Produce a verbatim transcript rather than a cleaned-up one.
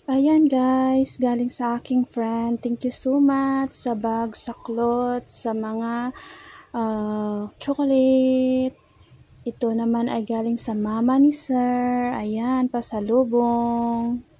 Ayan guys, galing sa aking friend. Thank you so much sa bag, sa clothes, sa mga uh, chocolate. Ito naman ay galing sa mama ni Sir. Ayan, pasalubong.